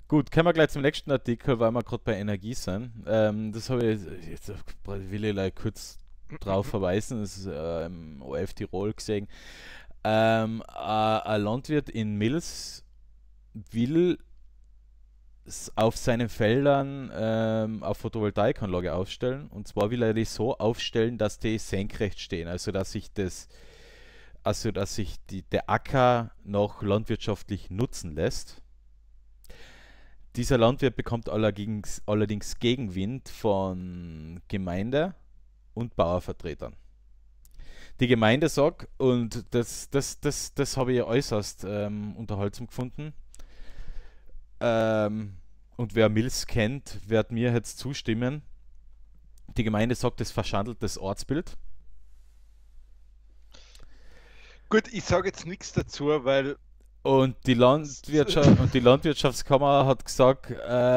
Gut, kommen wir gleich zum nächsten Artikel, weil wir gerade bei Energie sind. Das habe ich jetzt will ich like kurz drauf verweisen. Das ist im OF Tirol gesehen. Ein Landwirt in Mils will auf seinen Feldern eine Photovoltaikanlage aufstellen. Und zwar will er die so aufstellen, dass die senkrecht stehen. Also dass sich der Acker noch landwirtschaftlich nutzen lässt. Dieser Landwirt bekommt allerdings Gegenwind von Gemeinde und Bauernvertretern. Die Gemeinde sagt, und das habe ich äußerst unterhaltsam gefunden, und wer Mills kennt, wird mir jetzt zustimmen. Die Gemeinde sagt, es verschandelt das Ortsbild. Gut, ich sage jetzt nichts dazu, weil Und die Landwirtschaftskammer hat gesagt,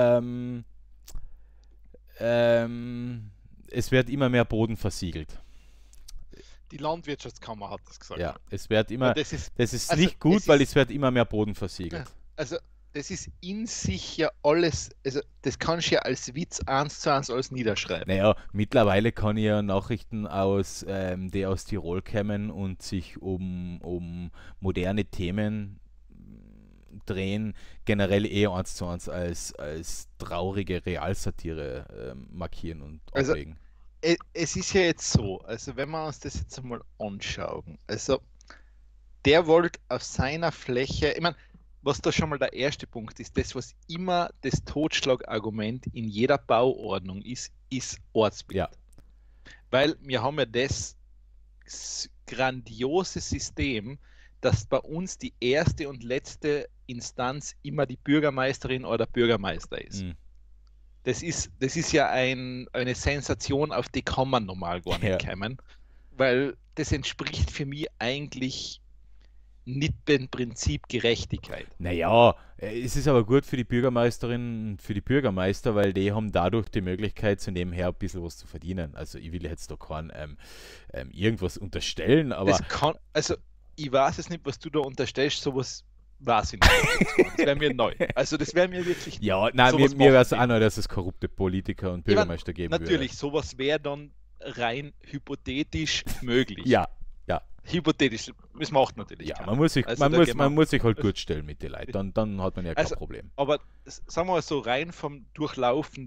es wird immer mehr Boden versiegelt. die Landwirtschaftskammer hat das gesagt. Ja, es wird Ja, immer, das ist nicht gut, es weil ist, es wird immer mehr Boden versiegelt. ja, also das ist in sich ja alles, also das kannst du ja als Witz eins zu eins alles niederschreiben. Naja, mittlerweile kann ich ja Nachrichten die aus Tirol kommen und sich um moderne Themen drehen, generell eher eins zu eins als traurige Realsatire markieren und Also ablegen. es ist ja jetzt so, also wenn wir uns das jetzt einmal anschauen, also der wollte auf seiner Fläche, ich meine, was da schon mal der erste Punkt ist, das, was immer das Totschlagargument in jeder Bauordnung ist, ist Ortsbild. Ja, Weil wir haben ja das grandiose System, dass bei uns die erste und letzte Instanz immer die Bürgermeisterin oder Bürgermeister ist. mm, Das ist ja eine Sensation, auf die kann man normal gar ja. nicht kommen, weil das entspricht für mich eigentlich nicht dem Prinzip Gerechtigkeit. Naja, es ist aber gut für die Bürgermeisterin und für die Bürgermeister, weil die haben dadurch die Möglichkeit, so nebenher ein bisschen was zu verdienen. Also ich will jetzt da kein irgendwas unterstellen, aber Also ich weiß es nicht, was du da unterstellst, sowas weiß ich nicht. Das wäre mir neu. Also das wäre mir wirklich neu. ja, nein, mir, Sowas mir wäre machen es die auch nicht. neu, dass es korrupte Politiker und Ich meine, Bürgermeister geben würde. natürlich, sowas wäre dann rein hypothetisch möglich. Ja, ja, Hypothetisch, das macht natürlich ja, keiner. Also da gehen man wir. muss sich halt gut stellen mit den Leuten, dann hat man ja kein Also, Problem. aber sagen wir mal so, rein vom Durchlaufen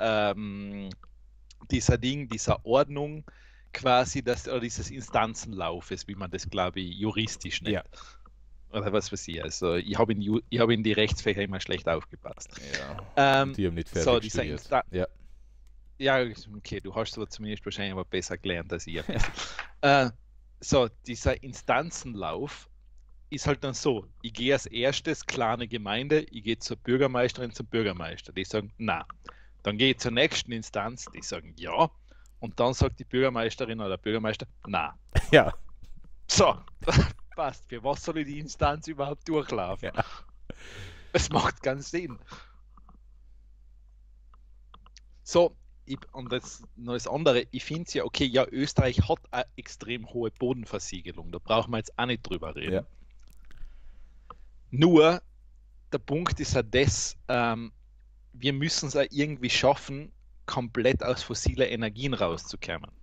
dieser Ordnung quasi, oder dieses Instanzenlaufes, wie man das, glaube ich, juristisch nennt. Ja, Oder was weiß ich. Also ich hab in die Rechtsfächer immer schlecht aufgepasst. ja. Und Ähm, die haben nicht so, fertig dieser studiert. Instanz. Ja, Ja, okay, du hast aber zumindest wahrscheinlich aber besser gelernt als ich. Ein bisschen. Äh, so, dieser Instanzenlauf ist halt dann so, ich gehe als erstes, kleine Gemeinde, ich gehe zur Bürgermeisterin, zum Bürgermeister. Die sagen, na. Dann gehe ich zur nächsten Instanz, die sagen, ja. Und dann sagt die Bürgermeisterin oder der Bürgermeister, na. ja, So, passt. Für was soll ich die Instanz überhaupt durchlaufen? ja. Es macht keinen Sinn. So, und jetzt noch das andere, ich finde es ja, okay, ja, Österreich hat eine extrem hohe Bodenversiegelung, da brauchen wir jetzt auch nicht drüber Ja. reden. Nur, der Punkt ist ja das, wir müssen es auch irgendwie schaffen, komplett aus fossilen Energien rauszukommen.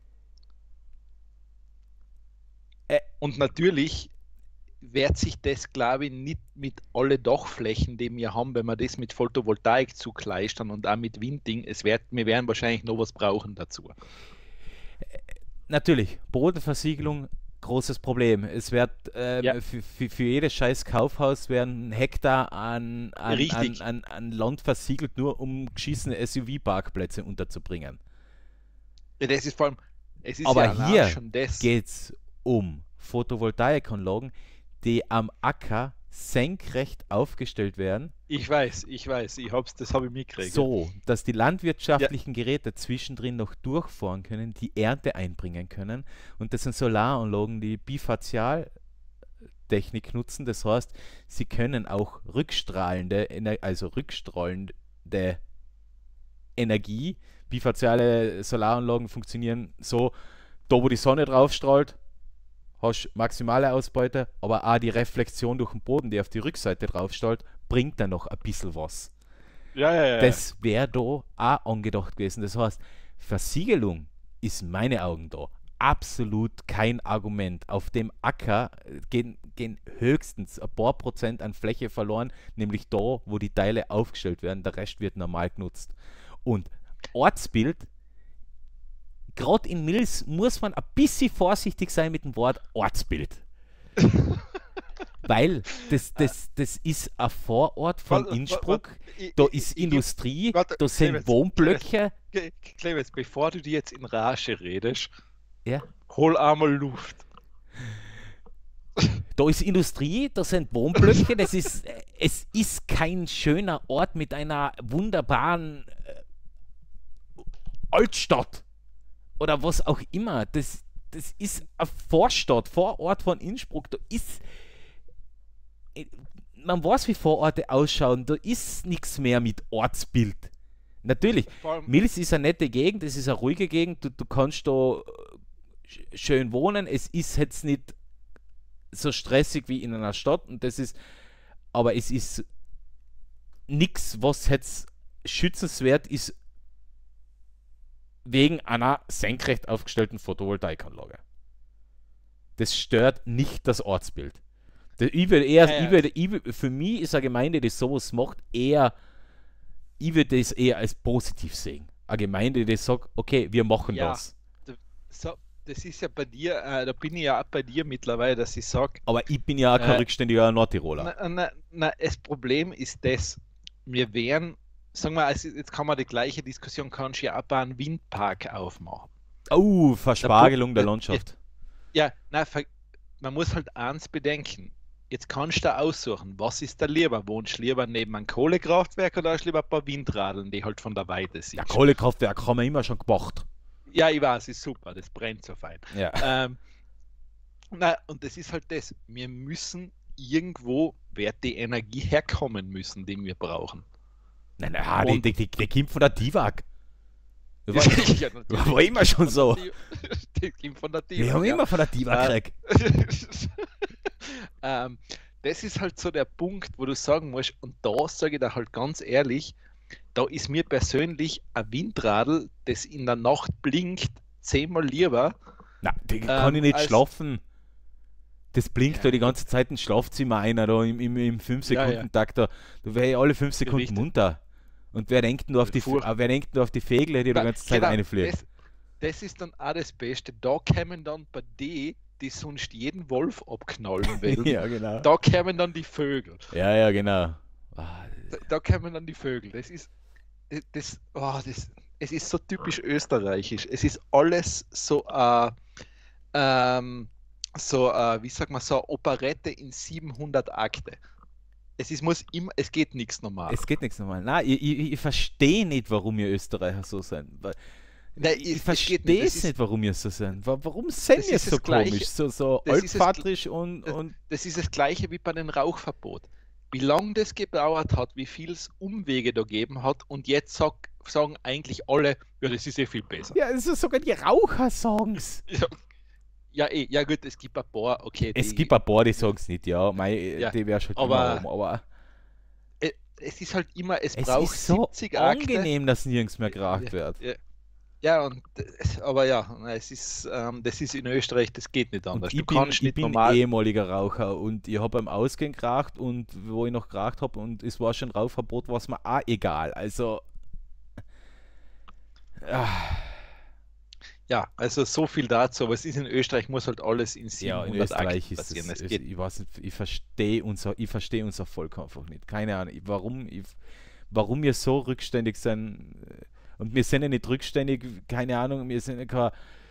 Äh, Und natürlich wird sich das, glaube ich, nicht mit alle Dachflächen, die wir haben, wenn wir das mit Photovoltaik zukleistern und auch mit Windding, wir werden wahrscheinlich noch was brauchen dazu. Natürlich, Bodenversiegelung, großes Problem. Es wird Ja, für jedes scheiß Kaufhaus werden Hektar richtig. an Land versiegelt, nur um geschissene SUV-Parkplätze unterzubringen. Das ist vor allem, es ist Aber ja allein hier schon das. geht es um Photovoltaikanlagen, die am Acker senkrecht aufgestellt werden, Das habe ich mitgekriegt. Ja. so dass die Ja, landwirtschaftlichen Geräte zwischendrin noch durchfahren können, die Ernte einbringen können. Und das sind Solaranlagen, die Bifazialtechnik nutzen. Das heißt, sie können auch rückstrahlende Energie. Bifaziale Solaranlagen funktionieren so, da wo die Sonne drauf strahlt, hast maximale Ausbeute, aber auch die Reflexion durch den Boden, die auf die Rückseite drauf strahlt, bringt dann noch ein bisschen was. Ja. Das wäre da auch angedacht gewesen. Das heißt, Versiegelung ist in meinen Augen da absolut kein Argument. Auf dem Acker gehen höchstens ein paar Prozent an Fläche verloren, nämlich da, wo die Teile aufgestellt werden. Der Rest wird normal genutzt. Und Ortsbild, gerade in Mills muss man ein bisschen vorsichtig sein mit dem Wort Ortsbild. Weil das ist ein Vorort von Innsbruck, da ist Industrie, da sind Wohnblöcke. Clemens, bevor du dir jetzt in Rage redest, Ja. hol einmal Luft. Da ist Industrie, da sind Wohnblöcke, es ist kein schöner Ort mit einer wunderbaren Altstadt oder was auch immer. Das ist eine Vorstadt, Vorort von Innsbruck. Da ist, man weiß, wie Vororte ausschauen, da ist nichts mehr mit Ortsbild. Natürlich, Mills ist eine nette Gegend, es ist eine ruhige Gegend, du kannst da schön wohnen, es ist jetzt nicht so stressig wie in einer Stadt und aber es ist nichts, was jetzt schützenswert ist wegen einer senkrecht aufgestellten Photovoltaikanlage. Das stört nicht das Ortsbild. Für mich ist eine Gemeinde, die sowas macht, ich würde das eher als positiv sehen. Eine Gemeinde, die sagt, okay, wir machen das. Das ist ja bei dir, da bin ich ja auch bei dir mittlerweile, dass ich sage. Aber ich bin ja auch kein rückständiger Nordtiroler. Das Problem ist das, wir wären, sagen wir, also jetzt kann man die gleiche Diskussion, kannst du ja auch einen Windpark aufmachen. Oh, Verspargelung der Landschaft. Ja, man muss halt eins bedenken. Jetzt kannst du aussuchen, was ist da lieber? Wohnst du lieber neben einem Kohlekraftwerk oder hast du lieber ein paar Windradeln, die halt von der Weite sind? Ja, Kohlekraftwerk haben wir immer schon gemacht. Ja, ich weiß, ist super, das brennt so fein. Ja. Und das ist halt das, wir müssen irgendwo, wird die Energie herkommen müssen, die wir brauchen. Nein, die kommt von der DIVAG. War immer schon so. Die kommt von der DIVAG. Wir haben immer von der DIVAG gekriegt. Das ist halt so der Punkt, wo du sagen musst, und da sage ich dir halt ganz ehrlich, da ist mir persönlich ein Windradl, das in der Nacht blinkt, 10-mal lieber. Na, die kann ich nicht schlafen. Das blinkt da die ganze Zeit ins Schlafzimmer einer, da im 5-Sekunden-Takt. Da wäre ich alle 5 Sekunden Richtig. munter. Und wer denkt nur auf die Vögel, die ganze Zeit reinfliegen? Das ist dann auch das Beste. Da kämen dann bei die sonst jeden Wolf abknallen will. Ja, genau. Da kämen dann die Vögel. Ja, genau. Da kämen dann die Vögel. Es ist so typisch österreichisch. Es ist alles so wie sagt man, so eine Operette in 700 Akte. Es geht nichts normal. Es geht nichts normal. Nein, ich verstehe nicht, warum ihr Österreicher so sind. Ich verstehe es nicht, warum ihr so sind. Warum sind ihr so komisch, so altvatrisch und... Das ist das Gleiche wie bei dem Rauchverbot. Wie lange das gedauert hat, wie viel es Umwege da gegeben hat und jetzt sagen eigentlich alle, ja, das ist viel besser. Ja, das ist sogar die Raucher sagen es. Ja, gut, es gibt ein paar, okay. Es gibt ein paar, die sagen es nicht, ja. Die wäre schon aber es ist halt immer, es braucht ist so 70 angenehm, Akte. Dass nirgends mehr geraucht wird. Ja, das ist in Österreich, das geht nicht anders. Ich bin ehemaliger Raucher und ich habe beim Ausgehen geraucht und wo ich noch geraucht habe und es war schon Rauchverbot, war es mir auch egal. Also ja, also so viel dazu, aber es ist in Österreich, muss halt alles in 700 in Österreich Akten passieren. Ich weiß nicht, ich verstehe unser Volk einfach nicht. Keine Ahnung, warum wir so rückständig sind. Und wir sind ja nicht rückständig, keine Ahnung, wir sind ja keine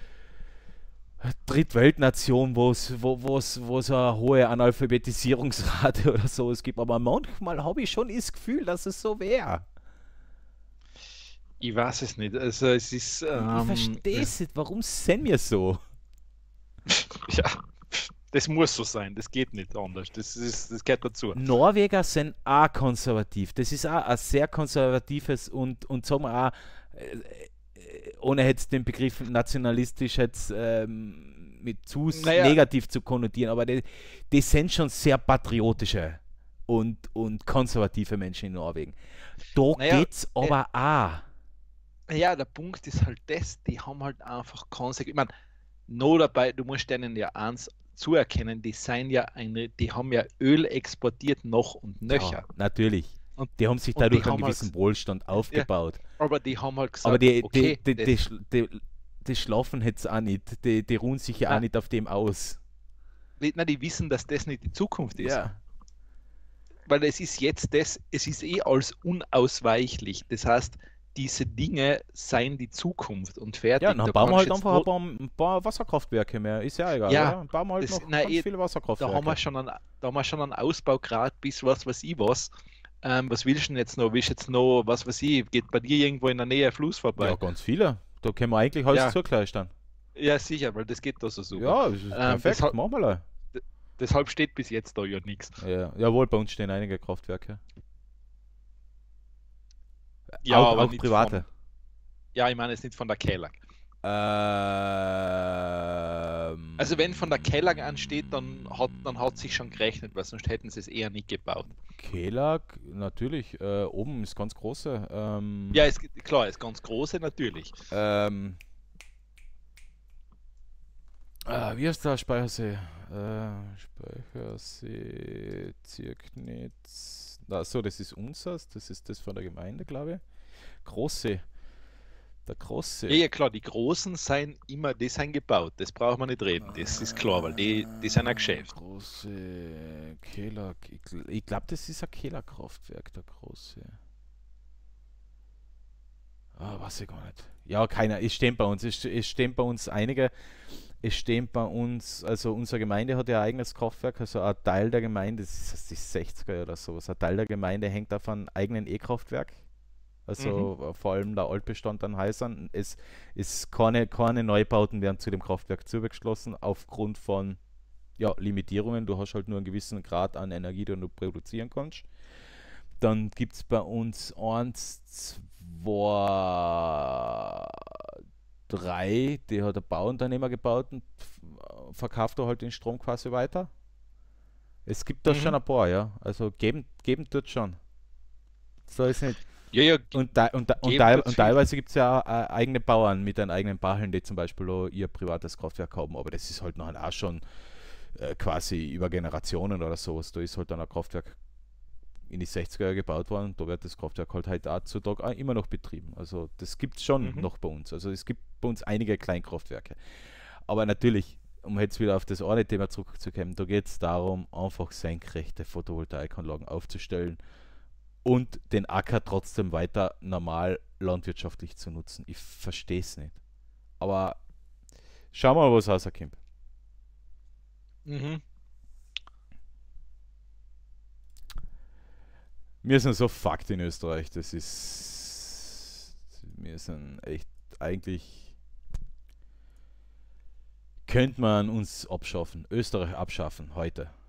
Drittweltnation, wo es eine hohe Analphabetisierungsrate oder so es gibt. Aber manchmal habe ich schon das Gefühl, dass es so wäre. Ich weiß es nicht. Also es ist. Ich verstehe es nicht. Warum sind wir so? Ja, das muss so sein. Das geht nicht anders. Das gehört dazu. Norweger sind auch konservativ. Das ist auch ein sehr konservatives und sagen wir auch, ohne jetzt den Begriff nationalistisch jetzt mit negativ zu konnotieren, aber die sind schon sehr patriotische und konservative Menschen in Norwegen. Da Naja, geht's aber auch. ja, der Punkt ist halt das, die haben halt einfach konsequent, ich meine, nur dabei, du musst denen ja eins zuerkennen, die haben ja Öl exportiert noch und Ja, nöcher. natürlich. Und, Die haben sich und die dadurch einen haben halt, gewissen Wohlstand ja, aufgebaut. aber die haben halt Aber gesagt, okay, das, die schlafen jetzt auch nicht. Die ruhen sich ja auch na, nicht auf dem aus. die wissen, dass das nicht die Zukunft ist. Ja. Weil es ist jetzt das, es ist eh alles unausweichlich. Das heißt, diese Dinge seien die Zukunft und Ja, fertig. dann Da bauen wir kannst halt du jetzt einfach nur, ein paar Wasserkraftwerke mehr. Ist ja egal, ja, oder? Bauen wir halt das, noch na, ganz eh, viele da haben wir Wasserkraftwerke. da haben wir schon einen Ausbaugrad bis was weiß ich was. Was willst du denn jetzt noch? Willst du jetzt noch, was weiß ich, geht bei dir irgendwo in der Nähe ein Fluss Ja, vorbei? ganz viele. Da können wir eigentlich alles Ja, zugleistern. ja, sicher, weil das geht da so super. Ja, das ist perfekt. Deshalb, Machen wir mal. deshalb steht bis jetzt da ja nichts. Ja, jawohl, bei uns stehen einige Kraftwerke. Ja, Auch, aber auch nicht private. ja, ich meine jetzt nicht von der Kellag. Also wenn von der Kellag ansteht, dann hat sich schon gerechnet, weil sonst hätten sie es eher nicht gebaut. Kelag, natürlich. Oben ist ganz große. Ja, klar, ist ganz große natürlich. Wie heißt der Speichersee? Speichersee, Zirknitz. So, das ist unseres. Das ist das von der Gemeinde, glaube ich. Große. Der Große. Ja, ja, klar, die Großen sind immer, die sind gebaut, das braucht man nicht reden, das ist klar, weil die sind ein Geschäft. Große Kelag. Ich glaube, das ist ein Kelag-Kraftwerk, der Große. Ah, weiß ich gar nicht. Ja, keiner. Es stehen bei uns. Es stehen bei uns einige. Es stehen bei uns, also unsere Gemeinde hat ja ein eigenes Kraftwerk, also ein Teil der Gemeinde, das ist die 60er oder sowas, ein Teil der Gemeinde hängt auf einem eigenen E-Kraftwerk. Mhm. Also vor allem der Altbestand an Häusern. Es ist keine Neubauten werden zu dem Kraftwerk zugeschlossen aufgrund von ja, Limitierungen. Du hast halt nur einen gewissen Grad an Energie, den du produzieren kannst. Dann gibt es bei uns eins, zwei, drei, die hat der Bauunternehmer gebaut und verkauft er halt den Strom quasi weiter. Es gibt da schon Mhm. ein paar, ja. Also geben tut schon. So ist nicht. Ja, ja, geben tut's Und viel. teilweise gibt es ja auch, eigene Bauern mit einem eigenen Bacheln, die zum Beispiel auch ihr privates Kraftwerk haben, aber das ist halt noch auch schon quasi über Generationen oder sowas. Da ist halt dann ein Kraftwerk in die 60er Jahre gebaut worden und da wird das Kraftwerk halt heutzutage auch immer noch betrieben. Also das gibt es schon Mhm. noch bei uns. Also es gibt bei uns einige Kleinkraftwerke. Aber natürlich, um jetzt wieder auf das eine Thema zurückzukommen, da geht es darum, einfach senkrechte Photovoltaikanlagen aufzustellen und den Acker trotzdem weiter normal landwirtschaftlich zu nutzen. Ich verstehe es nicht. Aber schauen wir mal, was rauskommt. Mhm. Wir sind so fucked in Österreich. Das ist. Wir sind echt eigentlich. Könnte man uns abschaffen, Österreich abschaffen heute.